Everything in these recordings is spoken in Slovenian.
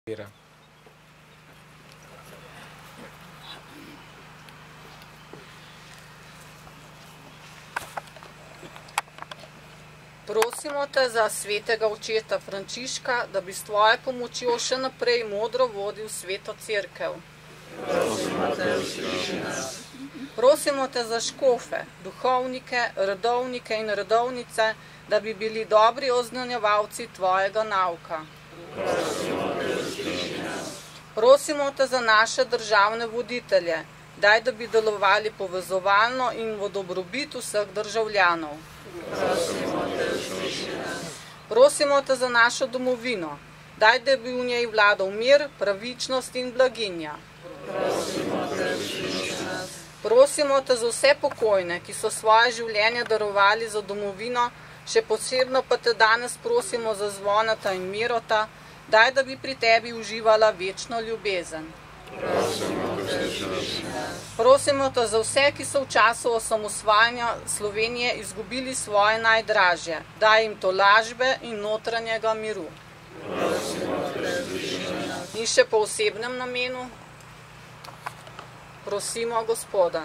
vira. Prosimo te za svetega očeta Frančiška, da bi s tvojo pomočjo še naprej modro vodil sveto cerkev. Prosimo te za škofe, duhovnike, redovnike in redovnice, da bi bili dobri oznanjevalci tvojega nauka. Prosimo te za naše državne voditelje, daj, da bi delovali povezovalno in v dobrobit vseh državljanov. Prosimo te za našo domovino, daj, da bi v njej vladal mir, pravičnost in blaginja. Prosimo te za vse pokojne, ki so svoje življenje darovali za domovino, še posebno pa te danes prosimo za Zvoneta in Mirota, daj, da bi pri tebi uživala večno ljubezen. Prosimo te za vse, ki so v času osamosvajanja Slovenije izgubili svoje najdražje, daj jim tolažbe in notranjega miru. In še po osebnem namenu prosimo Gospoda.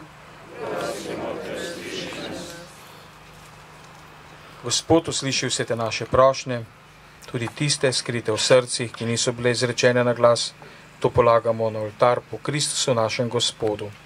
Gospod, usliši vse te naše prošnje, tudi tiste skrite v srcih, ki niso bile izrečene na glas, to polagamo na oltar po Kristusu našem Gospodu.